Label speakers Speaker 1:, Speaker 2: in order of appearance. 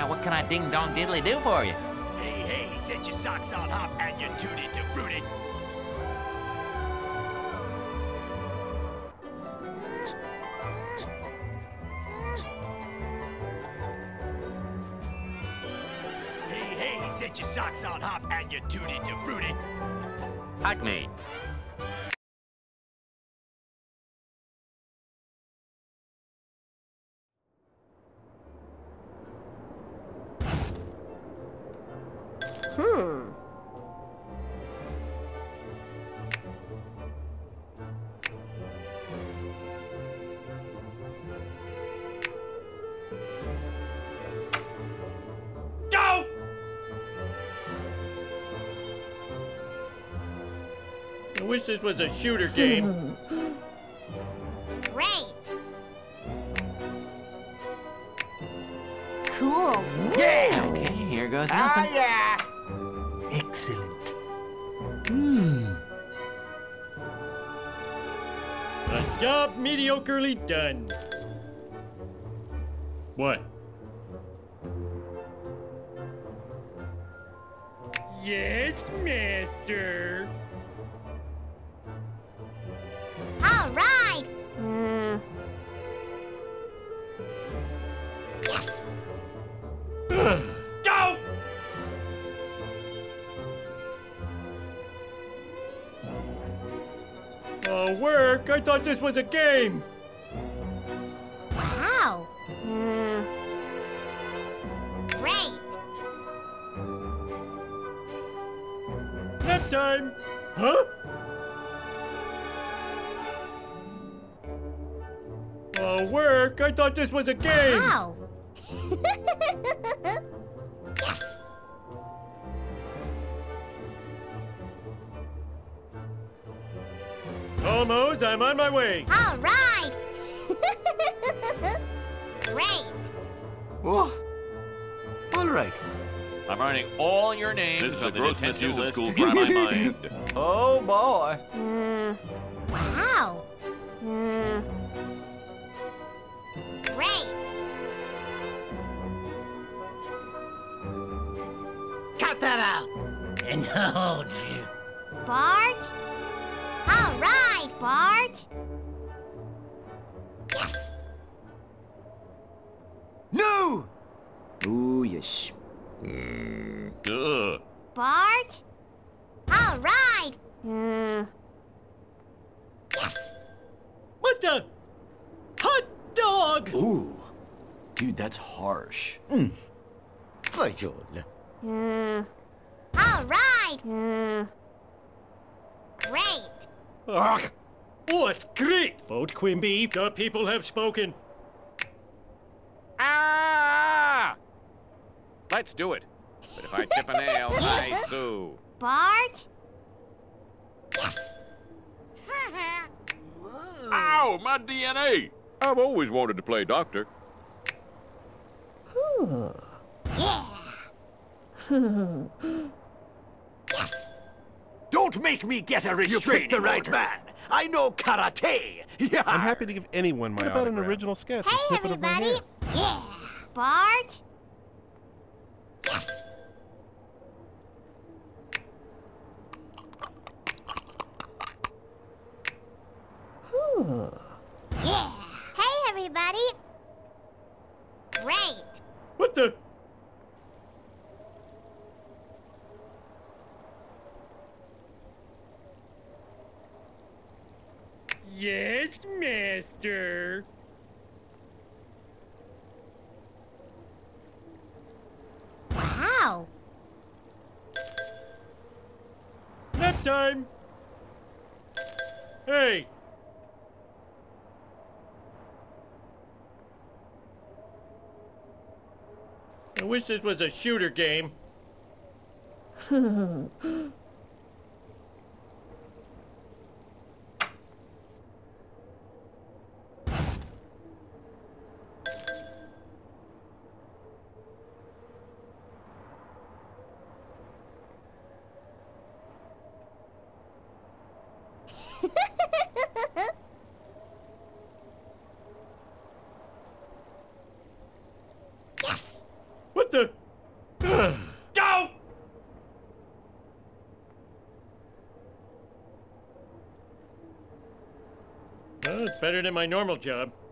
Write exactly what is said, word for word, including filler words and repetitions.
Speaker 1: Now, what can I ding-dong diddly do for you?
Speaker 2: Hey, hey, set your socks on hop and you tune into Fruity. Hey, hey, set your socks on hop and you tune into Fruity.
Speaker 1: Hug me.
Speaker 3: Hmm.
Speaker 2: Go!
Speaker 4: I wish this was a shooter game.
Speaker 3: Great. Cool.
Speaker 2: Yeah!
Speaker 1: Okay, here goes
Speaker 2: Ah,
Speaker 1: nothing.
Speaker 2: yeah!
Speaker 1: Excellent. Hmm.
Speaker 4: A job mediocrely done. What? Yes, master.
Speaker 3: All right. Hmm.
Speaker 2: Go!
Speaker 4: Oh, work? I thought this was a game.
Speaker 3: Wow. Hmm. Great.
Speaker 4: Nap time. Huh? Oh, work? I thought this was a game.
Speaker 3: Wow.
Speaker 4: Almost. I'm on my way.
Speaker 3: All right. Great.
Speaker 5: Oh, all right.
Speaker 1: I'm writing all your names
Speaker 6: This is
Speaker 1: on
Speaker 6: the
Speaker 1: the
Speaker 6: gross
Speaker 1: detention
Speaker 6: misuse of
Speaker 1: list.
Speaker 6: school from my mind.
Speaker 5: Oh boy.
Speaker 3: Hmm. Wow. Hmm. Great.
Speaker 2: Cut that out! No,
Speaker 3: Bart? All right, Bart.
Speaker 5: No! Oh, yes.
Speaker 6: Mm, ugh.
Speaker 3: Bart? All right. Hmm.
Speaker 4: What the? Hot dog!
Speaker 5: Ooh. Dude, that's harsh. Mm. Fajol.
Speaker 3: Hmm. All right. Hmm. Great.
Speaker 4: Ugh. Oh, it's great. Vote Quimby. The people have spoken.
Speaker 6: Ah! Let's do it. But if I tip a nail, I sue.
Speaker 3: Bart?
Speaker 6: Ow, my D N A! I've always wanted to play doctor.
Speaker 3: Yeah.
Speaker 2: Don't make me get a restraining
Speaker 7: picked the right
Speaker 2: order.
Speaker 7: man.
Speaker 2: I know karate. Yeah.
Speaker 7: I'm happy to give anyone my
Speaker 8: What about an
Speaker 7: autograph?
Speaker 8: original sketch? a
Speaker 3: Hey,
Speaker 8: snippet of my
Speaker 3: everybody.
Speaker 8: hair?
Speaker 3: Yeah. Bart? Yeah. Hey, everybody. Great.
Speaker 4: What the? Yes, master.
Speaker 3: Wow.
Speaker 4: Nap time. Hey. I wish this was a shooter game.
Speaker 3: Yes.
Speaker 4: What the? Well, it's better than my normal job.